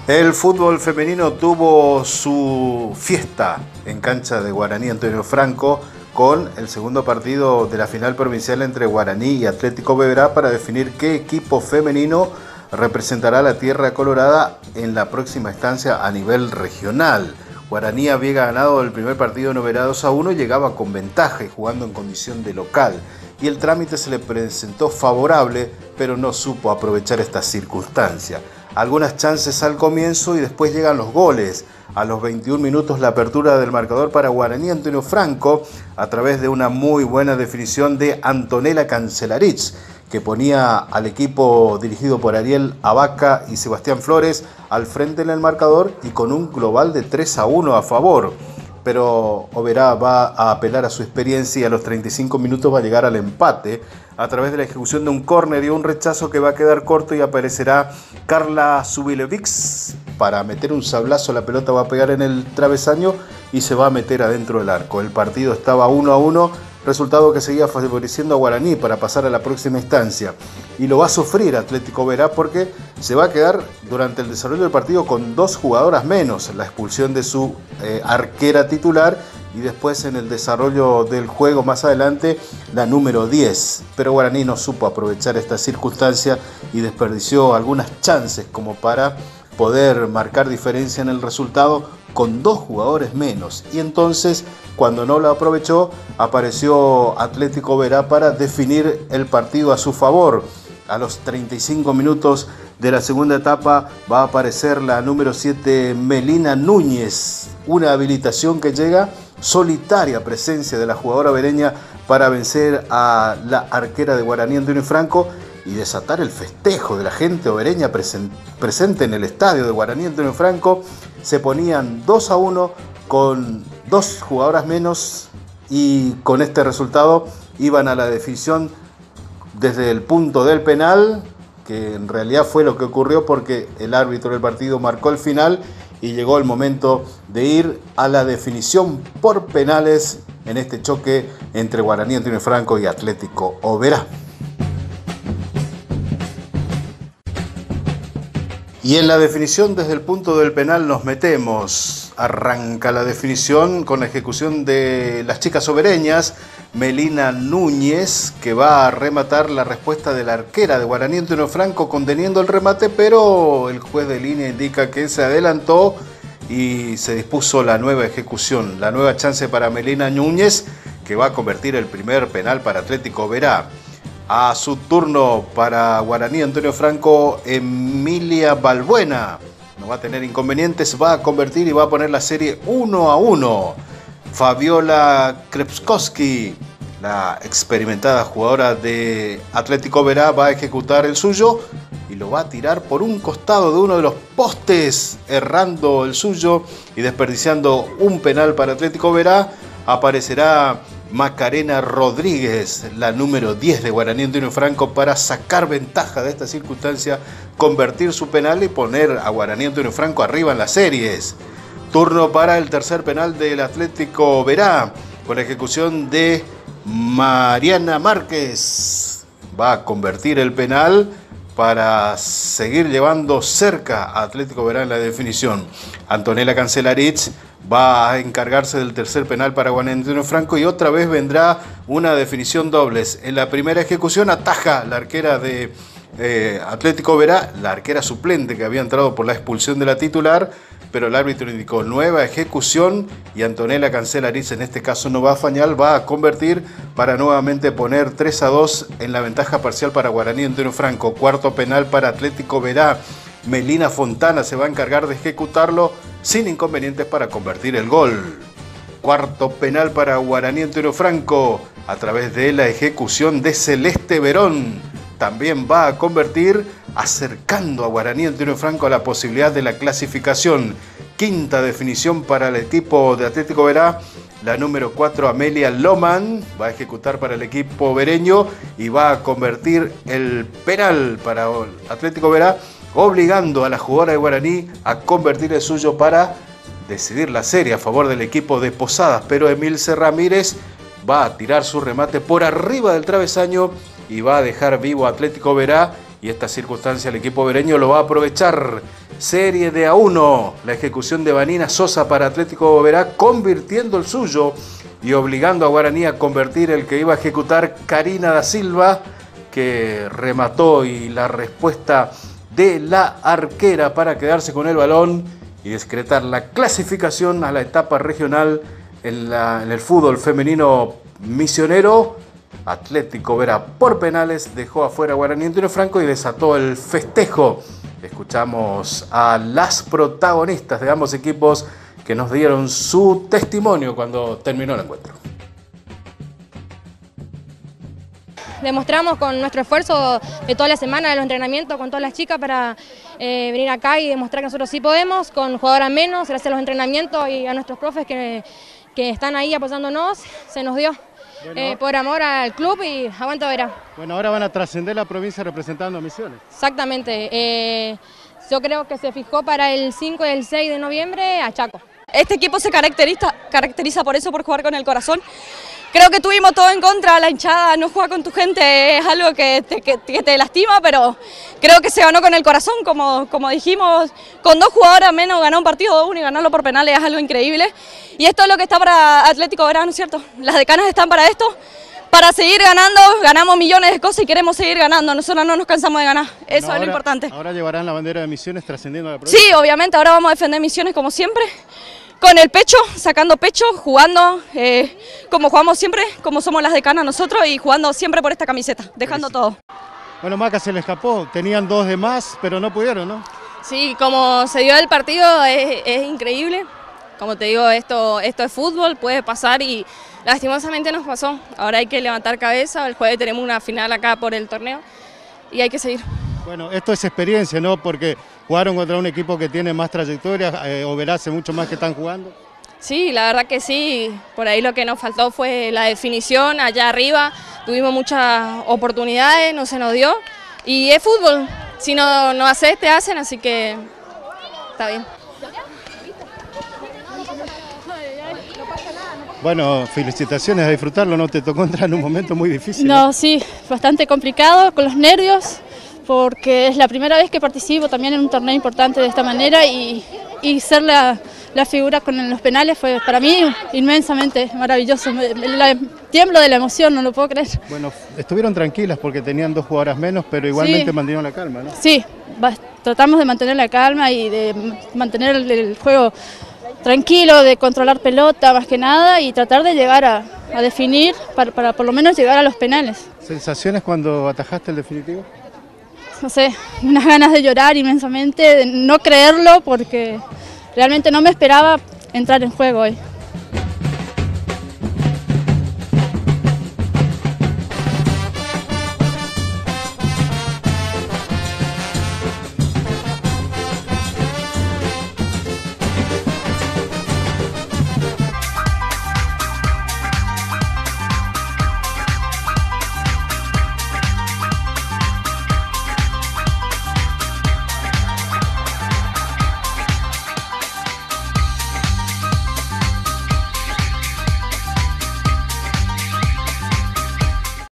El fútbol femenino tuvo su fiesta en cancha de Guaraní Antonio Franco con el segundo partido de la final provincial entre Guaraní y Atlético Beberá para definir qué equipo femenino representará la Tierra Colorada en la próxima instancia a nivel regional. Guaraní había ganado el primer partido en Oberá 2-1 y llegaba con ventaja y jugando en condición de local. Y el trámite se le presentó favorable, pero no supo aprovechar esta circunstancia. Algunas chances al comienzo y después llegan los goles. A los 21 minutos la apertura del marcador para Guaraní Antonio Franco a través de una muy buena definición de Antonella Cancelarich, que ponía al equipo dirigido por Ariel Abaca y Sebastián Flores al frente en el marcador y con un global de 3-1 a favor. Pero Oberá va a apelar a su experiencia y a los 35 minutos va a llegar al empate a través de la ejecución de un córner y un rechazo que va a quedar corto y aparecerá Carla Zubilevics para meter un sablazo. La pelota va a pegar en el travesaño y se va a meter adentro del arco. El partido estaba 1-1, resultado que seguía favoreciendo a Guaraní para pasar a la próxima instancia. Y lo va a sufrir Atlético Beberá porque se va a quedar durante el desarrollo del partido con 2 jugadoras menos, la expulsión de su arquera titular y después en el desarrollo del juego más adelante la número 10. Pero Guaraní no supo aprovechar esta circunstancia y desperdició algunas chances como para poder marcar diferencia en el resultado con 2 jugadores menos. Y entonces, cuando no lo aprovechó, apareció Atlético Beberá para definir el partido a su favor. A los 35 minutos de la segunda etapa va a aparecer la número 7 Melina Núñez, una habilitación que llega, solitaria presencia de la jugadora bereña para vencer a la arquera de Guaraní Antonio Franco y desatar el festejo de la gente obereña presente en el estadio de Guaraní Antonio Franco. Se ponían 2-1 con 2 jugadoras menos y con este resultado iban a la definición desde el punto del penal, que en realidad fue lo que ocurrió porque el árbitro del partido marcó el final y llegó el momento de ir a la definición por penales en este choque entre Guaraní Antonio Franco y Atlético Oberá. Y en la definición desde el punto del penal nos metemos. Arranca la definición con la ejecución de las chicas obereñas. Melina Núñez, que va a rematar la respuesta de la arquera de Guaraní Antonio Franco conteniendo el remate, pero el juez de línea indica que se adelantó y se dispuso la nueva ejecución, la nueva chance para Melina Núñez, que va a convertir el primer penal para Atlético Beberá. A su turno para Guaraní Antonio Franco, Emilia Balbuena no va a tener inconvenientes, va a convertir y va a poner la serie 1-1. Fabiola Krepskowski, la experimentada jugadora de Atlético Beberá, va a ejecutar el suyo y lo va a tirar por un costado de uno de los postes, errando el suyo y desperdiciando un penal para Atlético Beberá. Aparecerá Macarena Rodríguez, la número 10 de Guaraní Antonio Franco, para sacar ventaja de esta circunstancia, convertir su penal y poner a Guaraní Antonio Franco arriba en las series. Turno para el tercer penal del Atlético Beberá, con la ejecución de Mariana Márquez. Va a convertir el penal para seguir llevando cerca a Atlético Beberá en la definición. Antonella Cancelarich va a encargarse del tercer penal para Guaraní Antonio Franco y otra vez vendrá una definición dobles. En la primera ejecución ataja la arquera de Atlético Beberá, la arquera suplente que había entrado por la expulsión de la titular, pero el árbitro indicó nueva ejecución y Antonella Cancelarich en este caso no va a fallar, va a convertir para nuevamente poner 3-2 en la ventaja parcial para Guaraní Antonio Franco. Cuarto penal para Atlético Beberá. Melina Fontana se va a encargar de ejecutarlo sin inconvenientes para convertir el gol. Cuarto penal para Guaraní Antonio Franco a través de la ejecución de Celeste Verón. También va a convertir, acercando a Guaraní Antonio Franco a la posibilidad de la clasificación. Quinta definición para el equipo de Atlético Beberá. La número 4, Amelia Loman, va a ejecutar para el equipo bereño y va a convertir el penal para Atlético Beberá, obligando a la jugadora de Guaraní a convertir el suyo para decidir la serie a favor del equipo de Posadas. Pero Emilce Ramírez va a tirar su remate por arriba del travesaño y va a dejar vivo a Atlético Beberá, y esta circunstancia el equipo bereño lo va a aprovechar. Serie de A1, la ejecución de Vanina Sosa para Atlético Oberá, convirtiendo el suyo y obligando a Guaraní a convertir el que iba a ejecutar Karina da Silva, que remató, y la respuesta de la arquera para quedarse con el balón y decretar la clasificación a la etapa regional en el fútbol femenino misionero. Atlético Oberá por penales dejó afuera a Guaraní Antonio Franco y desató el festejo. Escuchamos a las protagonistas de ambos equipos que nos dieron su testimonio cuando terminó el encuentro. Demostramos con nuestro esfuerzo de toda la semana de los entrenamientos con todas las chicas para venir acá y demostrar que nosotros sí podemos, con jugadoras menos, gracias a los entrenamientos y a nuestros profes que están ahí apoyándonos, se nos dio. Bueno, por amor al club y aguanta Oberá. Bueno, ahora van a trascender la provincia representando a Misiones. Exactamente, yo creo que se fijó para el 5 y el 6 de noviembre a Chaco. Este equipo se caracteriza por eso, por jugar con el corazón. Creo que tuvimos todo en contra, la hinchada, no jugar con tu gente es algo que te lastima, pero creo que se ganó con el corazón, como dijimos, con 2 jugadoras menos ganar un partido 2-1 y ganarlo por penales es algo increíble. Y esto es lo que está para Atlético Oberá, ¿no es cierto? Las decanas están para esto, para seguir ganando, ganamos millones de cosas y queremos seguir ganando, nosotros no nos cansamos de ganar, eso bueno, es lo importante. Ahora llevarán la bandera de Misiones trascendiendo a la provincia. Sí, obviamente, ahora vamos a defender Misiones como siempre. Con el pecho, sacando pecho, jugando como jugamos siempre, como somos las decanas nosotros y jugando siempre por esta camiseta, dejando todo. Bueno, Maca se le escapó, tenían 2 de más, pero no pudieron, ¿no? Sí, como se dio el partido es increíble. Como te digo, esto es fútbol, puede pasar y lastimosamente nos pasó. Ahora hay que levantar cabeza, el jueves tenemos una final acá por el torneo y hay que seguir. Bueno, esto es experiencia, ¿no? Porque jugaron contra un equipo que tiene más trayectoria, Oberá hace mucho más que están jugando. Sí, la verdad que sí, por ahí lo que nos faltó fue la definición allá arriba, tuvimos muchas oportunidades, no se nos dio y es fútbol, si no haces te hacen, así que está bien. Bueno, felicitaciones, a disfrutarlo, ¿no? Te tocó entrar en un momento muy difícil. No, sí, bastante complicado, con los nervios, porque es la primera vez que participo también en un torneo importante de esta manera y ser la figura con los penales fue para mí inmensamente maravilloso. Tiemblo de la emoción, no lo puedo creer. Bueno, estuvieron tranquilas porque tenían 2 jugadoras menos, pero igualmente sí, mantuvieron la calma, ¿no? Sí, tratamos de mantener la calma y de mantener el juego tranquilo, de controlar pelota más que nada y tratar de llegar a definir para por lo menos llegar a los penales. ¿Sensaciones cuando atajaste el definitivo? No sé, unas ganas de llorar inmensamente, de no creerlo porque realmente no me esperaba entrar en juego hoy.